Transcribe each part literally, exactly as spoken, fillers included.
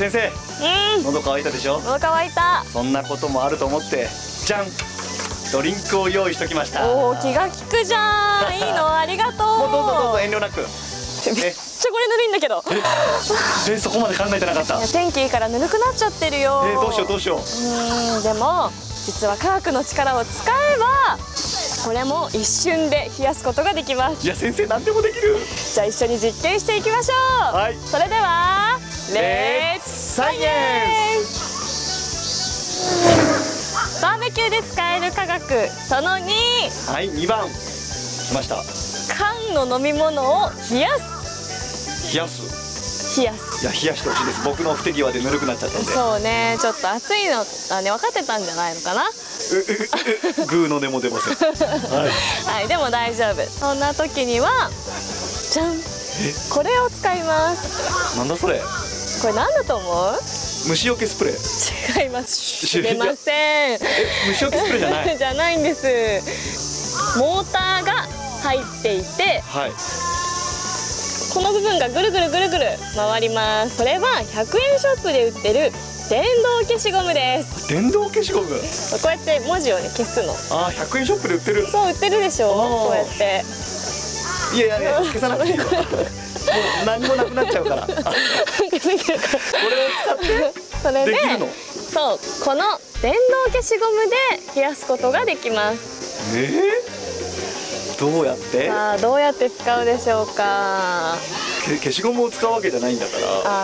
先生、 うん、 喉乾いたでしょ。 喉乾いた。 そんなこともあると思ってじゃん、ドリンクを用意しときました。 おお、気が利くじゃん。いいの、ありがとう。 もうどうぞどうぞ、遠慮なく。 めっちゃこれぬるいんだけど。 え、そこまで考えてなかった。 いや、天気いいからぬるくなっちゃってるよ。 えー、どうしようどうしよう。 うん、でも実は科学の力を使えばこれも一瞬で冷やすことができます。 いや先生、何でもできる。 じゃあ一緒に実験していきましょう。 はい、 それではレッツサイエンス。 バーベキューで使える科学そのに。 はい、にばん来ました。 缶の飲み物を冷やす。 冷やす。 冷やす。 いや、冷やしてほしいです。僕の不手際でぬるくなっちゃったんで。 そうね、ちょっと暑いのあね、分かってたんじゃないのかな。 グーの根も出ません。はい、 はい、でも大丈夫。そんな時にはじゃん、これを使います。 なんだそれ。 これなんだと思う？ 虫除けスプレー。 違います。出ません。 え、虫除けスプレーじゃない。 じゃないんです。モーターが入っていて、 はい、 この部分がぐるぐるぐるぐる回ります。それはひゃくえんショップで売ってる電動消しゴムです。 電動消しゴム。 こうやって文字をね消すの。 ああ、ひゃくえんショップで売ってる。 そう、売ってるでしょ。こうやって。 いやいや、消さなくていいよ。もう何もなくなっちゃうから。これを使ってそれでできるの。 そう、この電動消しゴムで冷やすことができます。 えー、どうやって。 さあ、どうやって使うでしょうか。 け消しゴムを使うわけじゃないんだから。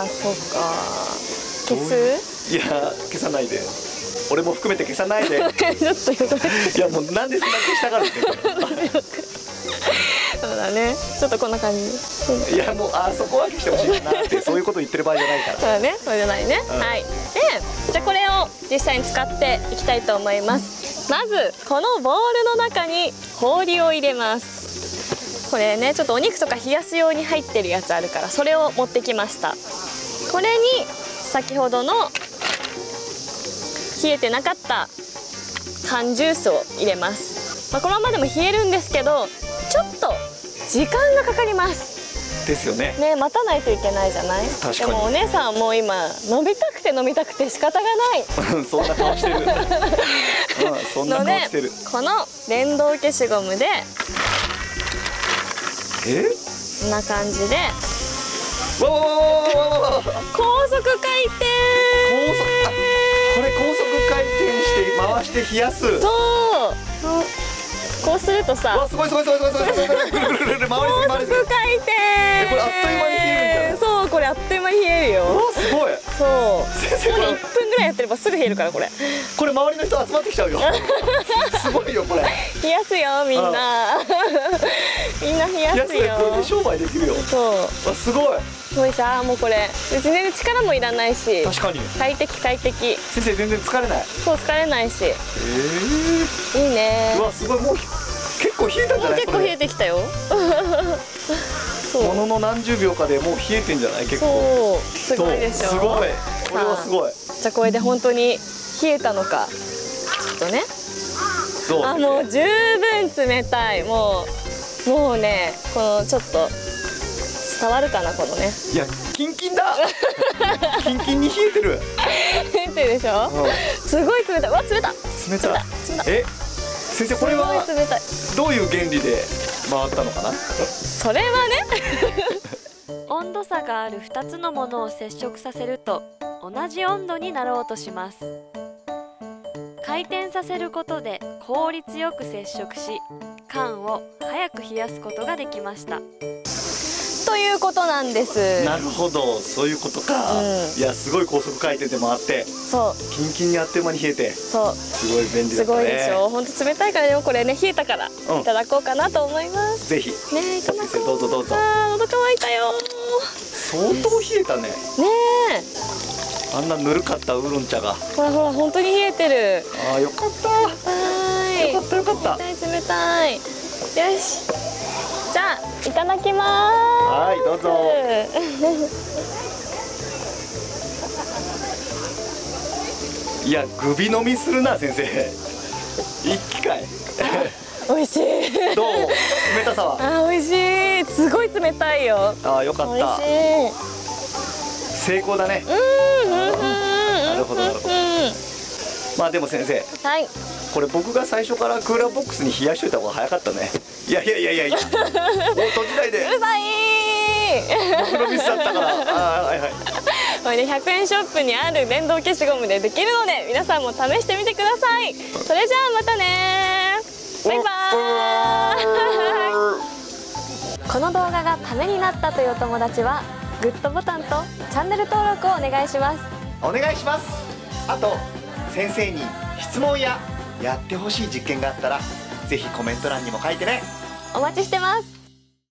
あー、そうか。消す？ いや、消さないで。俺も含めて消さないで。 ちょっとよくない。 いや、もうなんでそんな消したがるんですか。 そうだね。ちょっとこんな感じ。 いや、もうあそこは消してほしいなってそういうこと言ってる場合じゃないから。 そうだね。それじゃないね。 うん、 はい。で、じゃあこれを実際に使っていきたいと思います。まずこのボウルの中に氷を入れます。これね、ちょっとお肉とか冷やす用に入ってるやつあるから、それを持ってきました。これに先ほどの冷えてなかった缶ジュースを入れます。まあ、このままでも冷えるんですけど、ちょっと時間がかかりますですよね。 ね、待たないといけないじゃない。 確かに。 でもお姉さんもう今飲みたくて飲みたくて仕方がない。 そんな顔してる。うん、そんな顔してる。 この電動消しゴムでえこんな感じでわわわわわわわ。 高速回転。 高速、あ、これ高速回転して回して冷やす。 そう、こうするとさ、 わ、すごいすごいすごいすごいすごいすごい、ぐるぐるぐるぐる回りすぎ回りすぎ。 高速回転。 え、これあっという間に冷えるんじゃない。 そう、これあっという間に冷えるよ。 わ、すごい。 そう先生、これいっぷんぐらいやってればすぐ冷えるから。これこれ周りの人集まってきちゃうよ。すごいよこれ。 冷やすよみんな。みんな冷やすよ。 これで商売できるよ。 そう、 わ、すごい。 すごいさ、もうこれ全然力もいらないし、 確かに快適快適。 先生全然疲れない。 そう、疲れないし、 ええ、 いいね。 うわ、すごい。もう結構冷えたんじゃない。 結構冷えてきたよ。そう、 ものの何十秒かでもう冷えてんじゃない。結構そう、すごいでしょ。 すごい、これはすごい。 じゃあこれで本当に冷えたのかちょっとね。 どう。 あ、もう十分冷たい。もうもうね、このちょっと伝わるかな、このね。 いや、キンキンだ。キンキンに冷えてる。 冷えてるでしょ。すごい冷たい。わ、冷た。 冷たい。え、先生、これはすごい冷たい。 どういう原理で回ったのかな。 それはね温度差があるふたつのものを接触させると同じ温度になろうとします。回転させることで効率よく接触し、缶を早く冷やすことができました。 ということなんです。 なるほど、そういうことか。 うん、 いや、すごい高速回転で回って、 そう、 キンキンにあっという間に冷えて、 そう、 すごい便利だすったね。 ごいでしょ。本当冷たいから、でもこれね、冷えたからうん、 いただこうかなと思います。 ぜひ。 ね、いただこう。 先生、どうぞどうぞ。 あー、喉乾いたよ。 相当冷えたね。 ねえ、 あんなぬるかったウーロン茶が。 ほらほら、本当に冷えてる。 ああ、よかった。 はーい。 よかったよかった。 冷たい冷たい。よし。じゃあいただきまーす。 はい、どうぞ。いや、グビ飲みするな先生。一気かい。 美味しい。 どう？冷たさは。 あ、美味しい。すごい冷たいよ。 ああ、よかった。 美味しい。 成功だね。 うん、 るほどなるほど。まあでも先生、 はい、 これ僕が最初からクーラーボックスに冷やしといた方が早かったね。いやいやいやいやいや、もう閉じないで。 うるさい僕のミスだったから。あー、はいはい。 これね、ひゃくえんショップにある電動消しゴムでできるので、皆さんも試してみてください。それじゃあまたね、バイバーイ。この動画がためになったというお友達はグッドボタンとチャンネル登録をお願いします。 お願いします。あと先生に質問ややってほしい実験があったらぜひコメント欄にも書いてね。 お待ちしてます。